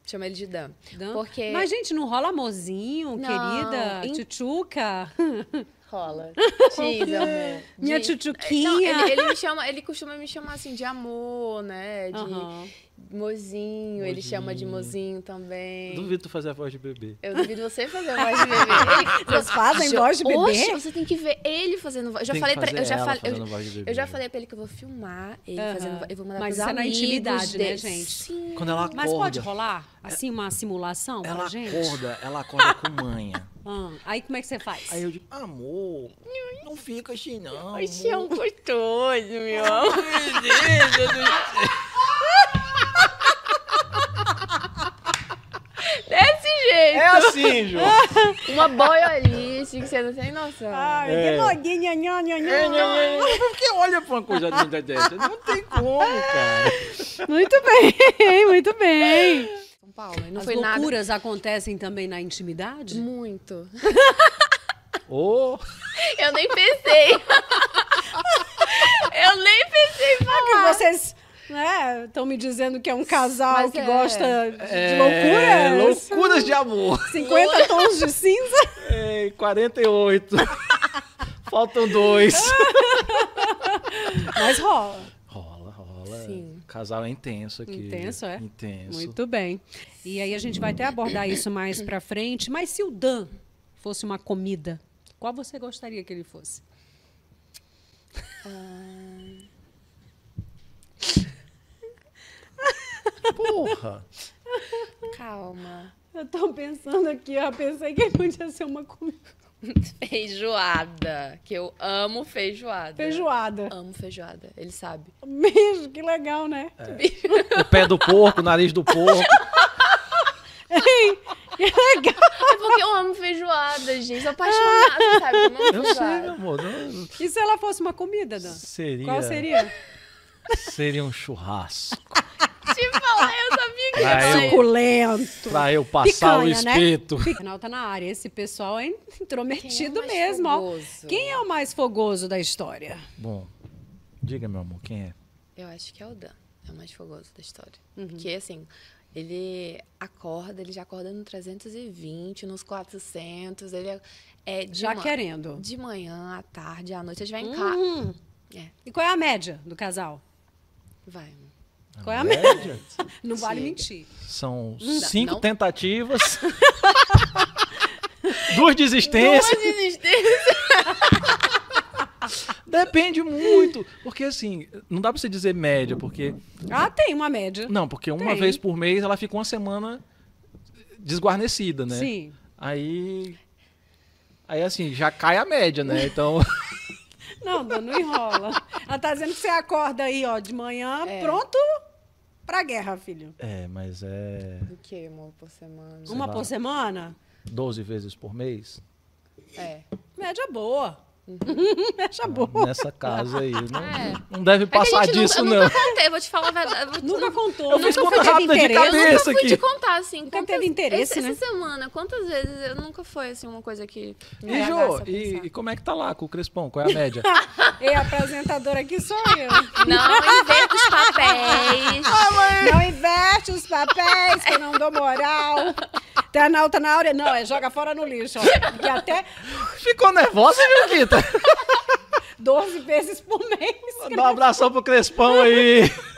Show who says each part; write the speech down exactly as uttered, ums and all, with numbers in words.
Speaker 1: Chama ele de Dan.
Speaker 2: Dan?
Speaker 1: Porque...
Speaker 2: Mas, gente, não rola amorzinho,
Speaker 1: Não,
Speaker 2: querida?
Speaker 1: em-
Speaker 2: Tchutchuca?
Speaker 1: Rola. Diz, amor.
Speaker 2: Minha
Speaker 1: Diz.
Speaker 2: tchutchuquinha.
Speaker 1: Não, ele, ele me chama, ele costuma me chamar assim de amor, né? De
Speaker 2: Aham.
Speaker 1: mozinho, ele
Speaker 3: Mozinho.
Speaker 1: chama de mozinho também.
Speaker 3: Duvido tu fazer a voz de bebê.
Speaker 1: Eu duvido você fazer a voz de bebê. Ele,
Speaker 2: Vocês fazem voz de bebê?
Speaker 1: Oxe, você tem que ver ele fazendo voz. Eu já
Speaker 3: Tem
Speaker 1: falei
Speaker 3: que
Speaker 1: pra
Speaker 3: fazer
Speaker 1: eu já
Speaker 3: ela
Speaker 1: falei,
Speaker 3: fazendo
Speaker 1: eu,
Speaker 3: voz de bebê.
Speaker 1: eu já falei pra ele que eu vou filmar ele
Speaker 2: Aham.
Speaker 1: fazendo voz. Eu vou mandar
Speaker 2: Mas
Speaker 1: pros
Speaker 2: isso é na
Speaker 1: amigos
Speaker 2: intimidade, né,
Speaker 1: dele.
Speaker 2: gente?
Speaker 1: Sim.
Speaker 3: Quando ela acorda...
Speaker 2: Mas pode rolar, assim, uma simulação
Speaker 3: Ela
Speaker 2: pra gente?
Speaker 3: acorda, ela acorda com manha.
Speaker 2: Ah, aí como é que você faz?
Speaker 3: Aí eu digo, amor, não fica assim não.
Speaker 1: Oxe, é um gostoso, meu. Desse jeito.
Speaker 3: É assim, Ju.
Speaker 1: Uma boiolice que você não tem noção.
Speaker 2: Ai,
Speaker 3: É.
Speaker 2: que loguinha, nha, nha, nha.
Speaker 3: Porque olha pra uma coisa linda dessa. Não tem como, cara.
Speaker 2: Muito bem, muito bem.
Speaker 1: São Paulo. E não
Speaker 2: As
Speaker 1: foi nada.
Speaker 2: loucuras acontecem também na intimidade?
Speaker 1: Muito.
Speaker 3: Ô,
Speaker 1: Eu nem pensei. Eu nem pensei em
Speaker 2: Que
Speaker 1: falar.
Speaker 2: vocês estão me dizendo que é um casal
Speaker 1: Mas
Speaker 2: que
Speaker 1: é.
Speaker 2: gosta de
Speaker 3: é,
Speaker 2: loucuras?
Speaker 3: loucuras de amor.
Speaker 2: cinquenta tons de cinza?
Speaker 3: É, quarenta e oito. Faltam dois.
Speaker 2: Mas rola.
Speaker 3: Rola, rola.
Speaker 1: Sim.
Speaker 3: O casal é intenso aqui.
Speaker 2: Intenso, é?
Speaker 3: Intenso.
Speaker 2: Muito bem. E aí a gente vai até abordar isso mais pra frente. Mas se o Dan fosse uma comida, qual você gostaria que ele fosse?
Speaker 3: Porra.
Speaker 1: Calma.
Speaker 2: Eu tô pensando aqui, eu pensei que ele podia ser uma comida.
Speaker 1: Feijoada. Que eu amo feijoada.
Speaker 2: Feijoada.
Speaker 1: Amo feijoada. Ele sabe.
Speaker 2: Mesmo, que legal, né?
Speaker 3: O pé do porco, o nariz do porco.
Speaker 2: Que legal.
Speaker 1: É porque eu amo feijoada, gente. Sou apaixonada, sabe? Eu amo
Speaker 3: Eu sei, meu
Speaker 1: feijoada.
Speaker 3: amor. Não...
Speaker 2: E se ela fosse uma comida, Dan?
Speaker 3: Seria...
Speaker 2: Qual seria?
Speaker 3: Seria um churrasco.
Speaker 1: Te falar, eu sabia que ia
Speaker 3: Pra
Speaker 1: falar
Speaker 3: eu-
Speaker 1: isso.
Speaker 2: Suculento.
Speaker 3: Pra eu passar o
Speaker 2: Picanha, né?
Speaker 3: espeto.
Speaker 2: O canal tá na área. Esse pessoal é intrometido
Speaker 1: Quem é o mais
Speaker 2: mesmo. ó.
Speaker 1: fogoso?
Speaker 2: Quem é o mais fogoso da história?
Speaker 3: Bom, diga, meu amor, quem é?
Speaker 1: Eu acho que é o Dan. É o mais fogoso da história.
Speaker 2: Uhum.
Speaker 1: Porque, assim, ele acorda, ele já acorda no trezentos e vinte, nos quatrocentos. Ele é, é de
Speaker 2: Já
Speaker 1: ma-
Speaker 2: querendo.
Speaker 1: De manhã, à tarde, à noite. A gente vai em casa.
Speaker 2: Hum.
Speaker 1: É,
Speaker 2: E qual é a média do casal?
Speaker 1: vai, amor.
Speaker 2: Qual é a
Speaker 3: média?
Speaker 2: Não vale
Speaker 1: Chega.
Speaker 2: mentir.
Speaker 3: São
Speaker 1: Não.
Speaker 3: cinco
Speaker 1: Não.
Speaker 3: tentativas. Duas desistências.
Speaker 1: Duas desistências.
Speaker 3: Depende muito. Porque, assim, não dá pra você dizer média, porque...
Speaker 2: Ah, tem uma média.
Speaker 3: Não, porque uma
Speaker 2: Tem.
Speaker 3: vez por mês ela fica uma semana desguarnecida, né?
Speaker 2: Sim.
Speaker 3: Aí... Aí, assim, já cai a média, né? Então...
Speaker 2: Não, Dan, não enrola. Ela tá dizendo que você acorda aí, ó, de manhã,
Speaker 1: É.
Speaker 2: pronto pra guerra, filho.
Speaker 3: É, mas é...
Speaker 1: O que, amor, por semana?
Speaker 2: Uma
Speaker 3: lá.
Speaker 2: por semana?
Speaker 3: doze vezes por mês?
Speaker 1: É.
Speaker 2: Média boa. Média boa.
Speaker 3: Nessa casa aí. Não,
Speaker 1: É.
Speaker 3: não deve
Speaker 1: É que a
Speaker 3: passar
Speaker 1: gente
Speaker 3: disso,
Speaker 1: nunca,
Speaker 3: não.
Speaker 1: Eu nunca contei, vou te falar a verdade. Eu vou te-
Speaker 2: Nunca contou.
Speaker 3: Eu fiz
Speaker 2: nunca
Speaker 3: conta
Speaker 2: teve
Speaker 3: rápida de
Speaker 2: interesse.
Speaker 3: cabeça.
Speaker 1: Eu nunca fui
Speaker 3: aqui.
Speaker 1: te contar, assim.
Speaker 2: Nunca
Speaker 1: quantas-
Speaker 2: teve interesse,
Speaker 1: essa,
Speaker 2: né?
Speaker 1: Essa semana, quantas vezes eu nunca foi, assim, uma coisa que me
Speaker 3: E,
Speaker 1: levasse
Speaker 3: Jô,
Speaker 1: a
Speaker 3: e,
Speaker 1: pensar.
Speaker 3: e como é que tá lá com o Crespão? Qual é a média?
Speaker 2: E a apresentadora aqui sou eu.
Speaker 1: Não inventa os papéis.
Speaker 2: Não inverte os papéis, que eu não dou moral. Tá na alta na área, não, é joga fora no lixo. Ó. Porque até
Speaker 3: Ficou nervosa, viu, Kita?
Speaker 2: doze vezes por mês.
Speaker 3: Dá um abração pro Crespão aí.